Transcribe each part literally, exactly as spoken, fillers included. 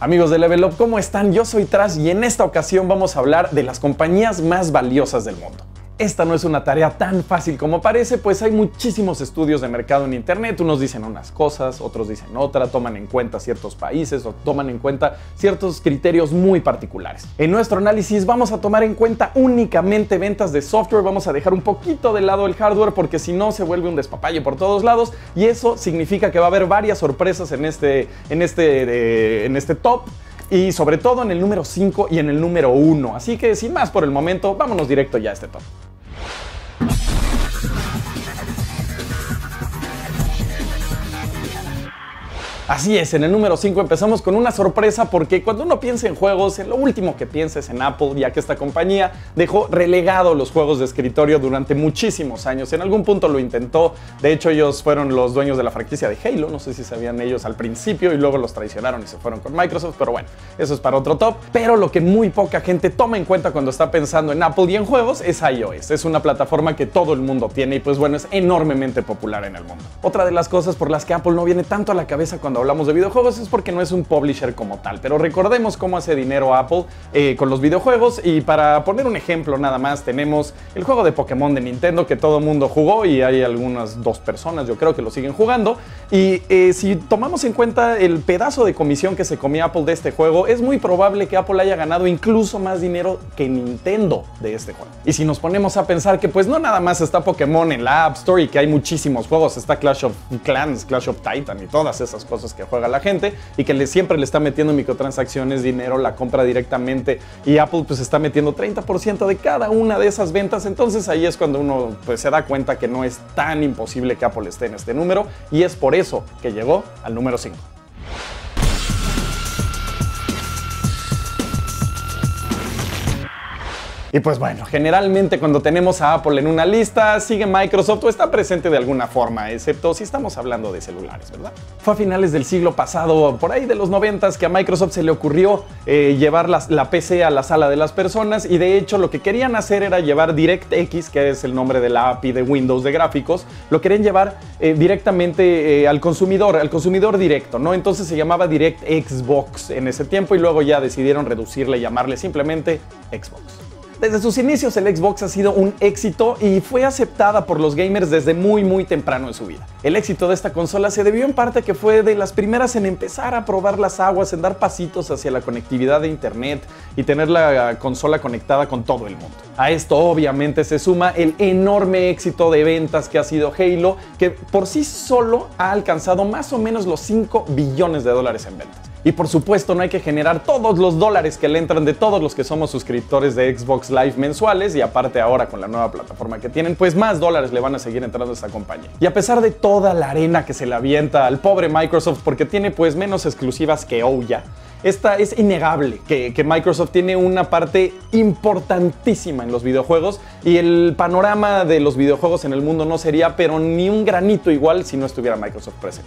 Amigos de Level Up, ¿cómo están? Yo soy Trash y en esta ocasión vamos a hablar de las compañías más valiosas del mundo. Esta no es una tarea tan fácil como parece, pues hay muchísimos estudios de mercado en internet. Unos dicen unas cosas, otros dicen otra, toman en cuenta ciertos países o toman en cuenta ciertos criterios muy particulares. En nuestro análisis vamos a tomar en cuenta únicamente ventas de software, vamos a dejar un poquito de lado el hardware porque si no se vuelve un despapalle por todos lados y eso significa que va a haber varias sorpresas en este, en este, eh, en este top. Y sobre todo en el número cinco y en el número uno. Así que sin más por el momento, vámonos directo ya a este top. Así es, en el número cinco empezamos con una sorpresa porque cuando uno piensa en juegos, lo último que piensa es en Apple, ya que esta compañía dejó relegado los juegos de escritorio durante muchísimos años. En algún punto lo intentó, de hecho ellos fueron los dueños de la franquicia de Halo, no sé si sabían ellos al principio y luego los traicionaron y se fueron con Microsoft, pero bueno, eso es para otro top. Pero lo que muy poca gente toma en cuenta cuando está pensando en Apple y en juegos es iOS. Es una plataforma que todo el mundo tiene y pues bueno, es enormemente popular en el mundo. Otra de las cosas por las que Apple no viene tanto a la cabeza cuando Cuando hablamos de videojuegos es porque no es un publisher como tal, pero recordemos cómo hace dinero Apple eh, con los videojuegos y para poner un ejemplo nada más tenemos el juego de Pokémon de Nintendo que todo el mundo jugó y hay algunas dos personas yo creo que lo siguen jugando y eh, si tomamos en cuenta el pedazo de comisión que se comía Apple de este juego es muy probable que Apple haya ganado incluso más dinero que Nintendo de este juego. Y si nos ponemos a pensar que pues no nada más está Pokémon en la App Store y que hay muchísimos juegos, está Clash of Clans, Clash of Titan y todas esas cosas que juega la gente y que le, siempre le está metiendo microtransacciones, dinero, la compra directamente y Apple pues está metiendo treinta por ciento de cada una de esas ventas, entonces ahí es cuando uno pues se da cuenta que no es tan imposible que Apple esté en este número y es por eso que llegó al número cinco. Y pues bueno, generalmente cuando tenemos a Apple en una lista, sigue Microsoft o está presente de alguna forma, excepto si estamos hablando de celulares, ¿verdad? Fue a finales del siglo pasado, por ahí de los noventas, que a Microsoft se le ocurrió eh, llevar la, la P C a la sala de las personas y de hecho lo que querían hacer era llevar DirectX, que es el nombre de la A P I de Windows de gráficos, lo querían llevar eh, directamente eh, al consumidor, al consumidor directo, ¿no? Entonces se llamaba DirectX Box en ese tiempo y luego ya decidieron reducirle y llamarle simplemente Xbox. Desde sus inicios el Xbox ha sido un éxito y fue aceptada por los gamers desde muy muy temprano en su vida. El éxito de esta consola se debió en parte a que fue de las primeras en empezar a probar las aguas, en dar pasitos hacia la conectividad de internet y tener la consola conectada con todo el mundo. A esto obviamente se suma el enorme éxito de ventas que ha sido Halo, que por sí solo ha alcanzado más o menos los cinco billones de dólares en ventas. Y por supuesto no hay que generar todos los dólares que le entran de todos los que somos suscriptores de Xbox Live mensuales y aparte ahora con la nueva plataforma que tienen, pues más dólares le van a seguir entrando a esta compañía. Y a pesar de toda la arena que se le avienta al pobre Microsoft porque tiene pues menos exclusivas que Ouya, esta es innegable que, que Microsoft tiene una parte importantísima en los videojuegos y el panorama de los videojuegos en el mundo no sería pero ni un granito igual si no estuviera Microsoft presente.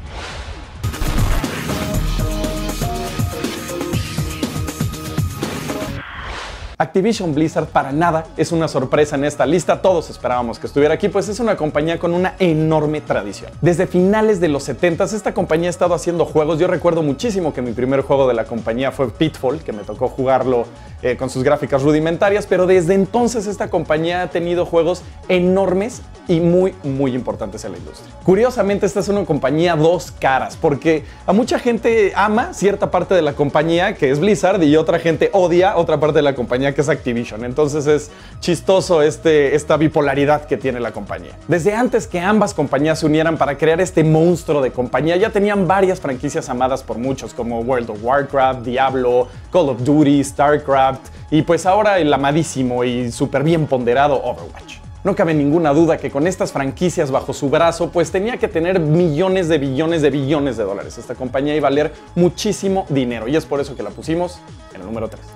Activision Blizzard para nada es una sorpresa en esta lista, todos esperábamos que estuviera aquí, pues es una compañía con una enorme tradición. Desde finales de los setentas esta compañía ha estado haciendo juegos, yo recuerdo muchísimo que mi primer juego de la compañía fue Pitfall, que me tocó jugarlo eh, con sus gráficas rudimentarias, pero desde entonces esta compañía ha tenido juegos enormes y muy muy importantes en la industria. Curiosamente esta es una compañía dos caras, porque a mucha gente ama cierta parte de la compañía que es Blizzard y otra gente odia otra parte de la compañía que es Activision, entonces es chistoso este, esta bipolaridad que tiene la compañía. Desde antes que ambas compañías se unieran para crear este monstruo de compañía, ya tenían varias franquicias amadas por muchos como World of Warcraft, Diablo, Call of Duty, StarCraft y pues ahora el amadísimo y súper bien ponderado Overwatch. No cabe ninguna duda que con estas franquicias bajo su brazo, pues tenía que tener millones de billones de billones de dólares esta compañía y valer muchísimo dinero y es por eso que la pusimos en el número tres.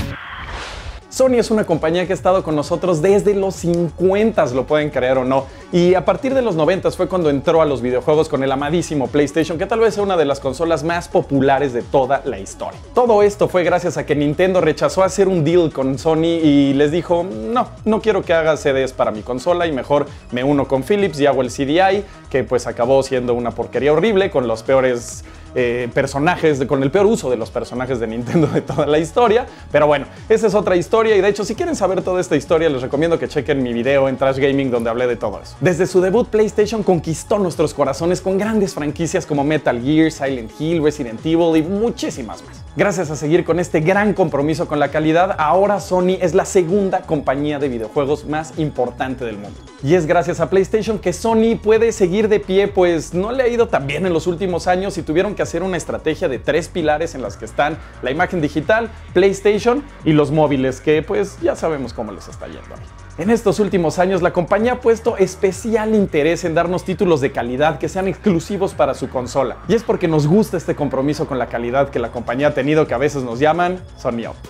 Sony es una compañía que ha estado con nosotros desde los cincuenta, lo pueden creer o no, Y a partir de los noventas fue cuando entró a los videojuegos con el amadísimo PlayStation, que tal vez sea una de las consolas más populares de toda la historia. Todo esto fue gracias a que Nintendo rechazó hacer un deal con Sony y les dijo, no, no quiero que hagas C Ds para mi consola y mejor me uno con Philips y hago el C D I, que pues acabó siendo una porquería horrible con los peores Eh, personajes, de, con el peor uso de los personajes de Nintendo de toda la historia. Pero bueno, esa es otra historia y de hecho si quieren saber toda esta historia les recomiendo que chequen mi video en Trash Gaming donde hablé de todo eso. Desde su debut PlayStation conquistó nuestros corazones con grandes franquicias como Metal Gear, Silent Hill, Resident Evil y muchísimas más. Gracias a seguir con este gran compromiso con la calidad, ahora Sony es la segunda compañía de videojuegos más importante del mundo. Y es gracias a PlayStation que Sony puede seguir de pie, pues no le ha ido tan bien en los últimos años y tuvieron que hacer una estrategia de tres pilares en las que están la imagen digital, PlayStation y los móviles, que pues ya sabemos cómo les está yendo ahí. En estos últimos años la compañía ha puesto especial interés en darnos títulos de calidad que sean exclusivos para su consola. Y es porque nos gusta este compromiso con la calidad que la compañía ha tenido, que a veces nos llaman Sony Up.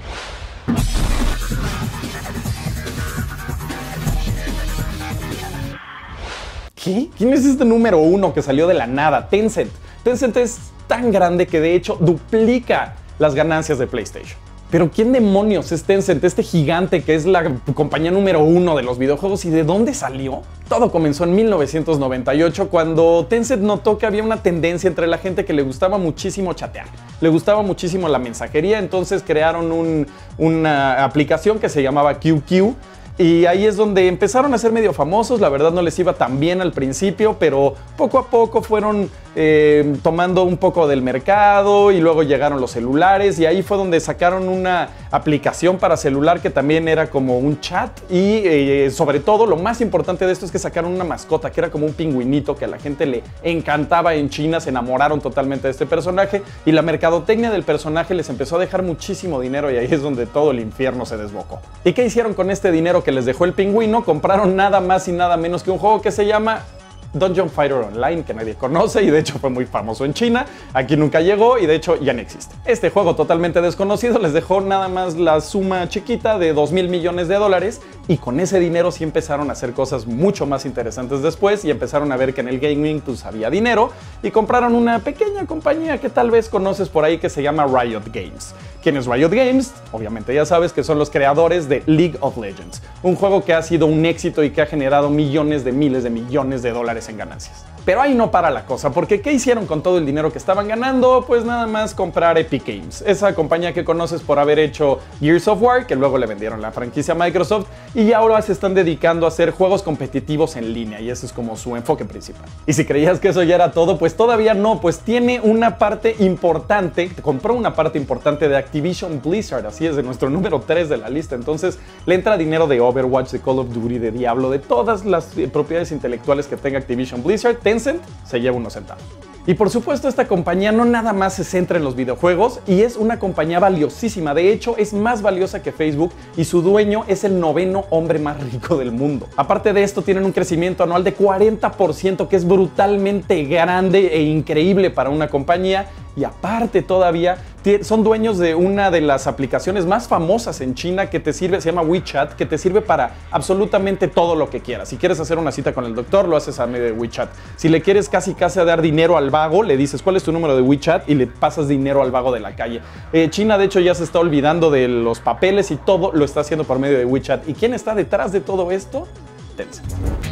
¿Qué? ¿Quién es este número uno que salió de la nada? Tencent. Tencent es tan grande que de hecho duplica las ganancias de PlayStation. Pero ¿quién demonios es Tencent, este gigante que es la compañía número uno de los videojuegos y de dónde salió? Todo comenzó en mil novecientos noventa y ocho cuando Tencent notó que había una tendencia entre la gente que le gustaba muchísimo chatear, le gustaba muchísimo la mensajería, entonces crearon un, una aplicación que se llamaba Q Q. Y ahí es donde empezaron a ser medio famosos, la verdad no les iba tan bien al principio, pero poco a poco fueron eh, tomando un poco del mercado y luego llegaron los celulares y ahí fue donde sacaron una aplicación para celular que también era como un chat y eh, sobre todo lo más importante de esto es que sacaron una mascota que era como un pingüinito que a la gente le encantaba en China, se enamoraron totalmente de este personaje y la mercadotecnia del personaje les empezó a dejar muchísimo dinero y ahí es donde todo el infierno se desbocó. ¿Y qué hicieron con este dinero que les dejó el pingüino? Compraron nada más y nada menos que un juego que se llama Dungeon Fighter Online, que nadie conoce y de hecho fue muy famoso en China. Aquí nunca llegó y de hecho ya no existe. Este juego totalmente desconocido les dejó nada más la suma chiquita de dos mil millones de dólares y con ese dinero sí empezaron a hacer cosas mucho más interesantes después y empezaron a ver que en el gaming pues había dinero y compraron una pequeña compañía que tal vez conoces por ahí que se llama Riot Games. ¿Quién es Riot Games? Obviamente ya sabes que son los creadores de League of Legends, un juego que ha sido un éxito y que ha generado millones de miles de millones de dólares en ganancias. Pero ahí no para la cosa, porque ¿qué hicieron con todo el dinero que estaban ganando? Pues nada más comprar Epic Games, esa compañía que conoces por haber hecho Gears of War, que luego le vendieron la franquicia a Microsoft, y ahora se están dedicando a hacer juegos competitivos en línea, y ese es como su enfoque principal. Y si creías que eso ya era todo, pues todavía no, pues tiene una parte importante, compró una parte importante de Activision Blizzard, así es, de nuestro número tres de la lista, entonces le entra dinero de Overwatch, de Call of Duty, de Diablo, de todas las eh, propiedades intelectuales que tenga Activision Blizzard. Tencent se lleva unos centavos. Y por supuesto esta compañía no nada más se centra en los videojuegos y es una compañía valiosísima, de hecho es más valiosa que Facebook y su dueño es el noveno hombre más rico del mundo. Aparte de esto tienen un crecimiento anual de cuarenta por ciento que es brutalmente grande e increíble para una compañía y aparte todavía son dueños de una de las aplicaciones más famosas en China que te sirve, se llama WeChat, que te sirve para absolutamente todo lo que quieras. Si quieres hacer una cita con el doctor, lo haces a medio de WeChat. Si le quieres casi casi a dar dinero al vago, le dices cuál es tu número de WeChat y le pasas dinero al vago de la calle. Eh, China de hecho ya se está olvidando de los papeles y todo lo está haciendo por medio de WeChat. ¿Y quién está detrás de todo esto? Tencent.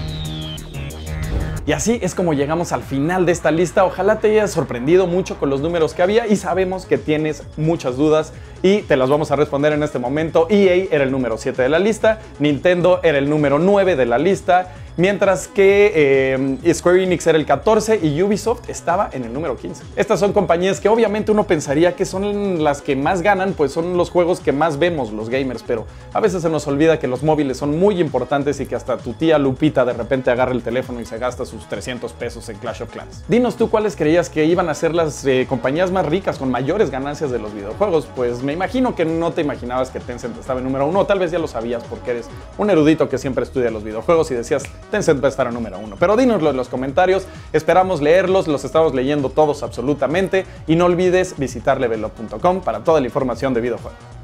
Y así es como llegamos al final de esta lista. Ojalá te hayas sorprendido mucho con los números que había y sabemos que tienes muchas dudas y te las vamos a responder en este momento. E A era el número siete de la lista, Nintendo era el número nueve de la lista, mientras que eh, Square Enix era el catorce y Ubisoft estaba en el número quince. Estas son compañías que obviamente uno pensaría que son las que más ganan, pues son los juegos que más vemos los gamers, pero a veces se nos olvida que los móviles son muy importantes y que hasta tu tía Lupita de repente agarra el teléfono y se gasta sus trescientos pesos en Clash of Clans. Dinos tú cuáles creías que iban a ser las eh, compañías más ricas con mayores ganancias de los videojuegos. Pues me imagino que no te imaginabas que Tencent estaba en número uno, tal vez ya lo sabías porque eres un erudito que siempre estudia los videojuegos y decías Tencent va a estar en número uno, pero dínoslo en los comentarios, esperamos leerlos, los estamos leyendo todos absolutamente y no olvides visitar level up punto com para toda la información de videojuegos.